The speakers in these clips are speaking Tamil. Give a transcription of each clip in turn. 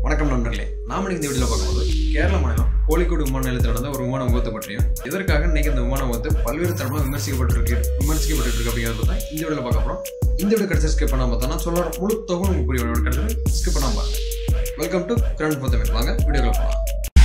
வணக்கம் நண்பர்களே, நாம் இந்த வீடியோவில் பார்க்கும்போது கேரள மாநிலம் கோழிக்கோடு விமான நிலையத்தில் நடந்த ஒரு விமான விபத்து பற்றியும் இதற்காக இன்னைக்கு இந்த விமான விபத்து பல்வேறு தரமாக விமர்சிக்கப்பட்டிருக்கு அப்படிங்கிறத தான் இந்த வீடியோவில் பார்க்க போகிறோம். இந்த வீடியோ கிடைச்சா ஸ்கிப் பண்ணாம பார்த்தோம்னா சொல்ல முழு தொகை உங்களுக்கு புரிய கிடைச்சது ஸ்கிப் பண்ணாம பாருங்க. வெல்கம் டு கிரண் போத்தமே. வாங்க வீடியோவில் போகலாம்.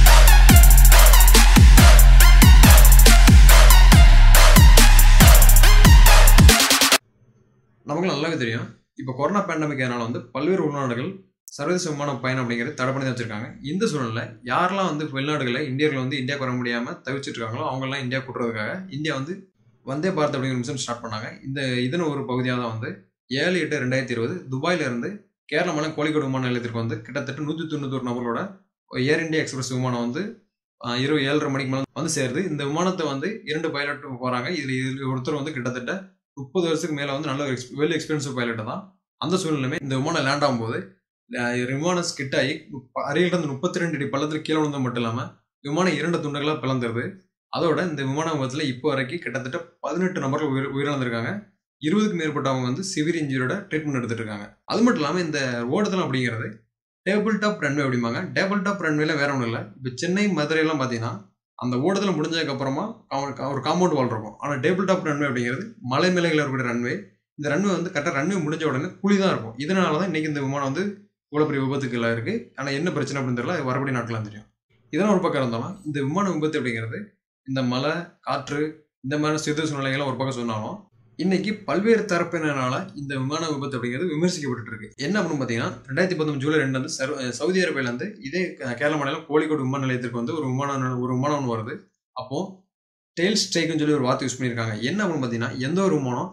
நமக்கு நல்லாவே தெரியும், இப்போ கொரோனா பேண்டமிக் அதனால பல்வேறு உள்நாடுகள் சர்வதேச விமான பயணம் அப்படிங்கிறது தடை பண்ணி வச்சிருக்காங்க. இந்த சூழ்நிலை யாரெல்லாம் வெளிநாடுகளில் இந்தியர்கள் இந்தியாவுக்கு வர முடியாமல் தவிச்சிட்டு இருக்காங்களோ அவங்கெல்லாம் இந்தியா கூட்டுறதுக்காக இந்தியா வந்தே பாரத் அப்படிங்கிற மிஷன் ஸ்டார்ட் பண்ணாங்க. இதன் ஒரு பகுதியாக தான் 7/8/2020 துபாயிலிருந்து கேரள மாநிலம் கோழிக்கோடு விமான நிலையத்திற்கு கிட்டத்தட்ட 191 நபர்களோட ஏர் இந்தியா எக்ஸ்பிரஸ் விமானம் இரவு 7:30 மணிக்கு மேலே சேருது. இந்த விமானத்தை 2 பைலட் போகிறாங்க. இதில் ஒருத்தர் கிட்டத்தட்ட 30 வருஷத்துக்கு மேலே நல்ல ஒரு வெல் எக்ஸ்பீரியன்ஸ் பைலட் தான். அந்த சூழ்நிலையுமே இந்த விமானம் லேண்ட் ஆகும்போது விமானம் ஸ்கிட் ஆகி அருகிலிருந்து 32 அடி பள்ளத்தில் கீழே விழுந்தது மட்டும் இல்லாமல் விமானம் 2 துண்டுகளாக பிளந்துருது. அதோட இந்த விமான விபத்தில் இப்போ வரைக்கும் கிட்டத்தட்ட 18 நபர்கள் உயிரிழந்திருக்காங்க. 20க்கும் மேற்பட்டவங்க சிவியர் இன்ஜுரியோட ட்ரீட்மெண்ட் எடுத்துட்டு இருக்காங்க. அது மட்டும் இல்லாமல் இந்த ஓடுதல் அப்படிங்கிறது டேபிள் டாப் ரன்வே அப்படிம்பாங்க. டேபிள் டாப் ரன்வேல வேற ஒன்றும் இல்லை. இப்போ சென்னை மதுரையெல்லாம் பார்த்தீங்கன்னா அந்த ஓடுதல் முடிஞ்சதுக்கு அப்புறமா ஒரு காம்பவுண்ட் வால் இருக்கும். ஆனால் டேபிள் டாப் ரன்வே அப்படிங்கிறது மலை மேலைகளில் இருக்கிற ரன்வே. இந்த ரன்வே கரெக்டாக ரன்வே முடிஞ்ச உடனே குழி தான் இருக்கும். இதனால தான் இன்னைக்கு இந்த விமானம் இவ்வளோ பெரிய விபத்துக்கெல்லாம் இருக்கு. ஆனால் என்ன பிரச்சனை அப்படின்னு தெரியல, வரபடி நாட்களாக தெரியும். இதெல்லாம் ஒரு பக்கம் இருந்தாலும் இந்த விமான விபத்து அப்படிங்கிறது இந்த மழை காற்று இந்த மாதிரி சிறு சூழ்நிலைகள்லாம் ஒரு பக்கம் சொன்னாலும் இன்னைக்கு பல்வேறு தரப்பினரால இந்த விமான விபத்து அப்படிங்கிறது விமர்சிக்கப்பட்டு இருக்கு. என்ன அப்படின்னு பார்த்தீங்கன்னா 2019 ஜூலை 2 சவுதி அரேபியாவிலேருந்து இதே கேரள மாநிலம் கோழிக்கோடு விமான நிலையத்திற்கு ஒரு விமானம் வருது. அப்போ டெயில் ஸ்ட்ரைக்குன்னு சொல்லி ஒரு வார்த்தை யூஸ் பண்ணியிருக்காங்க. என்ன அப்படின்னு பார்த்தீங்கன்னா எந்த ஒரு விமானம்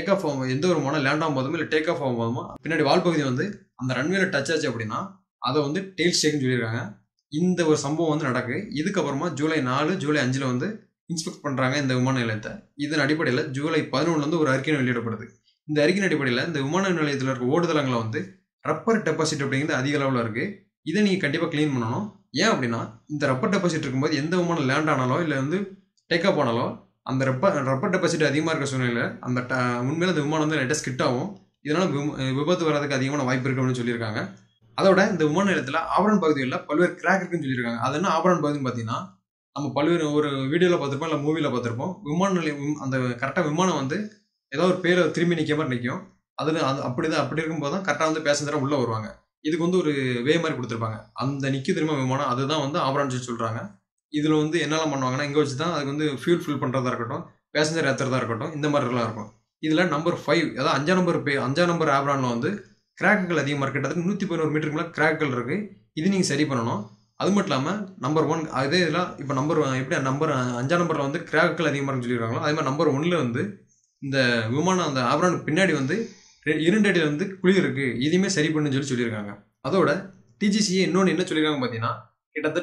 லேண்ட் ஆகும் போதும் இல்லை டேக் ஆஃப் ஆகும் போதுமோ பின்னாடி வால் பகுதி அந்த ரன்வேல டச் ஆச்சு அப்படின்னா அதை டெயில் ஸ்ட்ரைக்னு சொல்லியிருக்காங்க. இந்த ஒரு சம்பவம் நடக்கு. இதுக்கப்புறமா ஜூலை 4 ஜூலை 5 இன்ஸ்பெக்ட் பண்ணுறாங்க இந்த விமான நிலையத்தை. இதன் அடிப்படையில் ஜூலை 11 ஒரு அறிக்கை வெளியிடப்படுது. இந்த அறிக்கையின் அடிப்படையில் இந்த விமான நிலையத்தில் இருக்க ஓடுதளங்களை ரப்பர் டெபாசிட் அப்படிங்கிறது அதிக அளவில் இருக்குது. இதை நீங்கள் கண்டிப்பாக க்ளீன் பண்ணணும். ஏன் அப்படின்னா இந்த ரப்பர் டெபாசிட் இருக்கும்போது எந்த விமானம் லேண்ட் ஆனாலோ இல்லை டேக் ஆஃப் ஆனாலோ அந்த ரப்பர் டெபாசிட் அதிகமாக இருக்க சூழ்நிலையில் அந்த உண்மையில அந்த விமானம் லைட்டாக ஸ்கிட் ஆகும். இதனால விபத்து வர்றதுக்கு அதிகமான வாய்ப்பு இருக்கு அப்படின்னு சொல்லியிருக்காங்க. அதோட இந்த விமான நிலையத்தில் ஆபரன் பகுதிகளில் பல்வேறு கிராக் இருக்குன்னு சொல்லியிருக்காங்க. அது என்ன ஆபரன் பகுதின்னு பார்த்தீங்கன்னா நம்ம பல்வேறு ஒரு வீடியோவில் பார்த்துருப்போம் இல்லை மூவியில் பார்த்துருப்போம். விமான நிலையம் அந்த கரெக்டாக விமானம் ஏதாவது ஒரு பேரை திரும்பி நிற்க மாதிரி நிற்கும். அப்படி இருக்கும்போது தான் கரெக்டாக பேசஞ்சராக உள்ளே வருவாங்க. இதுக்கு ஒரு வே மாதிரி கொடுத்துருப்பாங்க. அந்த நிற்க திரும்ப விமானம் அதுதான் ஆபரன் சொல்லி சொல்கிறாங்க. இதில் என்னெல்லாம் பண்ணுவாங்கன்னா இங்கே வச்சு தான் அதுக்கு ஃபியூல் ஃபில் பண்ணுறதா இருக்கட்டும், பேசஞ்சர் ஏற்றுறதா இருக்கட்டும், இந்த மாதிரிலாம் இருக்கும். இதில் நம்பர் 5 அதாவது 5 நம்பர் ஆப்ரானில் கிராக்குகள் அதிகமாக இருக்குது. கிட்டத்தட்ட 111 மீட்டருக்கு மேலே கிராக்குகள் இருக்குது. இது நீங்கள் சரி பண்ணணும். அது மட்டும் இல்லாமல் நம்பர் 1 அதே இதில் இப்போ எப்படி நம்பர் 5 நம்பரில் கிராக்குகள் அதிகமாக இருக்குன்னு சொல்லியிருக்காங்களோ அதே மாதிரி நம்பர் 1ல் இந்த விமானம் அந்த ஆப்ரானுக்கு பின்னாடி 2 அடியில் குழி இருக்குது. இதையுமே சரி பண்ணுன்னு சொல்லியிருக்காங்க. அதோட டிஜிசிஏ இன்னொன்று என்ன சொல்லியிருக்காங்க பார்த்தீங்கன்னா கிட்டத்தட்ட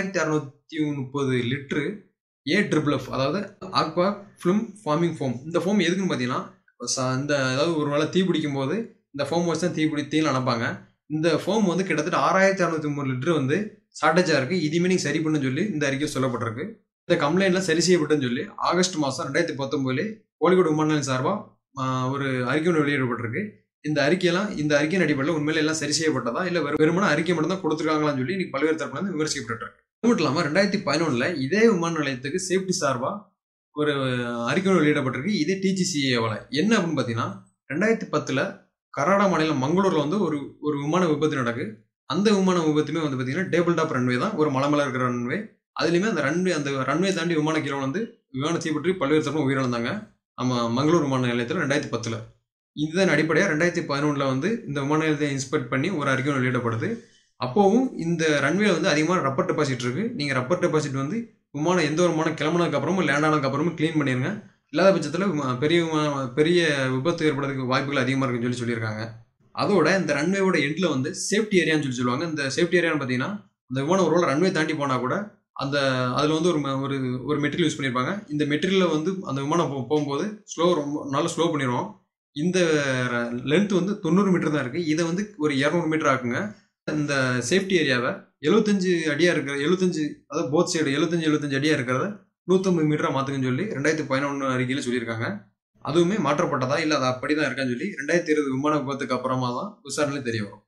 6630 லிட்டரு AFFF அதாவது ஆக்வா ஃபிலிம் ஃபார்மிங் ஃபோம். இந்த ஃபோம் எதுக்குன்னு பார்த்தீங்கன்னா அதாவது ஒரு வேளை தீ பிடிக்கும் போது இந்த ஃபோம் வச்சு தான் தீயில் அனுப்பாங்க. இந்த ஃபோம் கிட்டத்தட்ட 6630 லிட்டரு ஷார்டேஜாக இருக்குது. இதுவுமே நீங்கள் சரி பண்ணுன்னு சொல்லி இந்த அறிக்கை சொல்லப்பட்டிருக்கு. இந்த கம்ப்ளைண்ட்லாம் சரி செய்யப்பட்டுன்னு சொல்லி ஆகஸ்ட் மாதம் 2019 கோழிக்கோடு விமான நிலையம் சார்பாக ஒரு அறிக்கை வெளியிடப்பட்டிருக்கு. இந்த அறிக்கையின் அடிப்படையில் உண்மையில எல்லாம் சரி செய்யப்பட்டதா இல்லை வெறுமன அறிக்கை மட்டும் தான் கொடுத்துருக்காங்களான்னு சொல்லி இன்னைக்கு பல்வேறு தரப்புல விமர்சிக்கப்பட்டிருக்கு. அது மட்டும் இல்லாமல் 2011 இதே விமான நிலையத்துக்கு சேஃப்டி சார்பாக ஒரு அறிக்கை வெளியிடப்பட்டிருக்கு. இதே டிஜிசிஏவால் என்ன அப்படின்னு பார்த்தீங்கன்னா 2010 கர்நாடகா மாநிலம் மங்களூரில் ஒரு விமான விபத்து நடக்கு. அந்த விமான விபத்துமே பார்த்தீங்கன்னா டேபிள் டாப் ரன்வே தான், ஒரு மலை மேலே இருக்கிற ரன்வே. அதுலேயுமே அந்த ரன்வே தாண்டி விமான கீழே விமான தீப்பற்றி பல்வேறு தரப்பு உயிரிழந்தாங்க நம்ம மங்களூர் விமான நிலையத்தில் 2010. இதன் அடிப்படையாக 2011 இந்த விமான நிலையத்தை இன்ஸ்பெக்ட் பண்ணி ஒரு அறிக்கை வெளியிடப்படுது. அப்போவும் இந்த ரன்வேல அதிகமாக ரப்பர் டெபாசிட் இருக்குது. நீங்கள் ரப்பர் டெபாசிட் விமானம் எந்த ஒரு விமானம் கிளம்புனதுக்கு அப்புறமும் லேண்ட் ஆனதுக்கு அப்புறமும் க்ளீன் பண்ணிடுங்க. இல்லாத பட்சத்தில் பெரிய விபத்து ஏற்படுறதுக்கு வாய்ப்புகள் அதிகமாக இருக்குன்னு சொல்லியிருக்காங்க. அதோட இந்த ரன்வேவோட எண்டில் சேஃப்டி ஏரியான்னு சொல்லுவாங்க. இந்த சேஃப்டி ஏரியான்னு பார்த்தீங்கன்னா அந்த விமானம் ஒரு ரன்வே தாண்டி போனால் கூட அதில் ஒரு மெட்டீரியல் யூஸ் பண்ணியிருப்பாங்க. இந்த மெட்டீரியலில் அந்த விமானம் போகும்போது ரொம்ப நல்லா ஸ்லோ பண்ணிடுவோம். இந்த லென்த் 90 மீட்டர் தான் இருக்குது. இதை ஒரு 200 மீட்டர் ஆக்குங்க. இந்த சேஃப்டி ஏரியாவை 75 அடியாக இருக்கிற 75 அதாவது போத் சைடு 75 அடியாக இருக்கிறத 150 மீட்டராக மாற்றுங்கன்னு சொல்லி 2011 அறிக்கையில் சொல்லியிருக்காங்க. அதுவுமே மாற்றப்பட்டதா இல்லை அது அப்படி தான் இருக்கான்னு சொல்லி 2020 விமான விபத்துக்கு அப்புறமா தான் விசாரணையிலே தெரிய வரும்.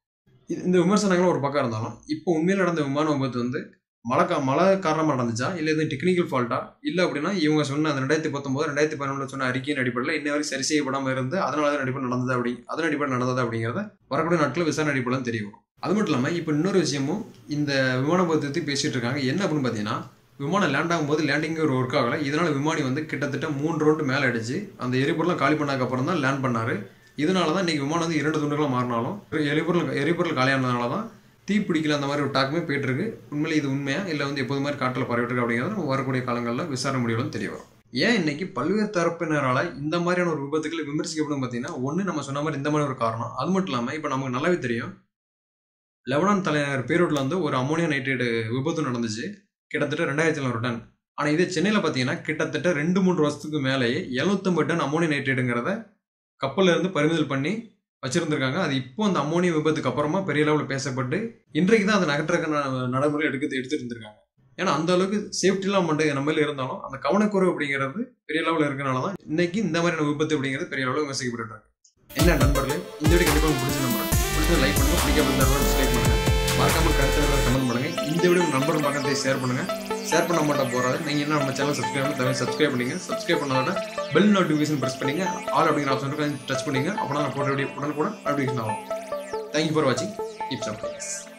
இந்த விமர்சனங்களும் ஒரு பக்கம் இருந்தாலும் இப்போ உண்மையில் நடந்த விமான விபத்து வந்து மழை காரணமாக நடந்துச்சா, இல்லை எதுவும் டெக்னிக்கல் ஃபால்ட்டா, இல்லை அப்படின்னா இவங்க சொன்ன அந்த 2019 2011 சொன்ன அறிக்கையின் அடிப்படையில் இன்ன வரை சரி செய்யப்படாமல் இருந்து அதனால தான் அடிப்படை நடந்தது அப்படிங்கிறத வரக்கூடிய நாட்களில் விசாரணை அடிப்படையில் தெரிய வரும். அது மட்டும் இல்லாமல் இப்போ இன்னொரு விஷயமும் இந்த விமான விபத்து பற்றி பேசிட்டு இருக்காங்க. என்ன அப்படின்னு பார்த்தீங்கன்னா, விமானம் லேண்ட் ஆகும்போது லேண்டிங் ஒரு ஒர்க் ஆகலை. இதனால் விமானி வந்து கிட்டத்தட்ட 3 ரவுண்டு மேலே அடிச்சு அந்த எரிபொருளாக காலி பண்ணதுக்கப்புறம் தான் லேண்ட் பண்ணார். இதனால தான் இன்றைக்கி விமானம் வந்து 2 துண்டுகளாக மாறினாலும் எரிபொருள் காலியானதுனால தான் தீ பிடிக்கல அந்த மாதிரி ஒரு டாக்குமே போயிட்டு இருக்கு. உண்மையிலே இது உண்மையா இல்லை வந்து எப்போது மாதிரி காட்டில் பரவிட்டு இருக்கு அப்படிங்கிறது நம்ம வரக்கூடிய காலங்களில் விசாரணை முடிவுகளும் தெரிய வரும். ஏன் இன்னைக்கு பல்வேறு தரப்பினரால் இந்த மாதிரியான ஒரு விபத்துக்களை விமர்சிக்கப்படும் பார்த்தீங்கன்னா, ஒன்று நம்ம சொன்ன மாதிரி இந்த மாதிரி ஒரு காரணம். அது மட்டும் இல்லாமல் இப்போ நமக்கு நல்லாவே தெரியும், லெபனான் தலைநகர் பெய்ரூட்ல வந்து ஒரு அமோனியா நைட்ரேட் விபத்து நடந்துச்சு. கிட்டத்தட்ட 2700 டன். ஆனால் இதே சென்னையில் பார்த்தீங்கன்னா கிட்டத்தட்ட 2-3 வருஷத்துக்கு மேலேயே 750 டன் அமோனியா நைட்ரேட்டுங்கிறத கப்பலில் இருந்து பறிமுதல் பண்ணி வச்சிருந்திருக்காங்க. அது இப்போ அந்த அமோனியா விபத்துக்கு அப்புறமா பெரிய அளவில் பேசப்பட்டு இன்றைக்கு தான் அதை நகற்றக்க நடைமுறை எடுத்துட்டு இருந்திருக்காங்க. ஏன்னா அந்த அளவுக்கு சேஃப்டிலாம் நம்ம இருந்தாலும் அந்த கவனக்குறைவு அப்படிங்கிறது பெரிய அளவில் இருக்கனால தான் இன்னைக்கு இந்த மாதிரியான விபத்து அப்படிங்கிறது பெரிய அளவில் விமர்சிக்கப்பட்டு. என்ன நண்பர்களே, இந்த வீடியோ கண்டிப்பாக பிடிச்ச நம்பர் பிடிச்ச லைக் பண்ணுங்க, பிடிக்காம சப்ஸ்கிரைப் பண்ணுங்க, மறக்காம கருத்து கமெண்ட் பண்ணுங்க. இந்த வீடியோ நண்பர் பக்கத்தை ஷேர் பண்ணுங்க. ஷேர் பண்ண மாட்டா போறாது. நீங்க என்ன நம்ம சேனல் சப்ஸ்கிரைப் பண்ணுங்க. சப்ஸ்கிரைப் பண்ணாத பெல் நோட்டிஃபிகேஷன் பிரஸ் பண்ணுங்க. ஆல் அப்படிங்கிற ஆப்ஷன் இருக்கு, டச் பண்ணுங்க. அப்போ நான் போட்ட வீடியோ உடனுக்குடன் நோட்டிஃபிகேஷன் ஆகும். தேங்க்யூ ஃபார் வாட்சிங். Keep subscribe.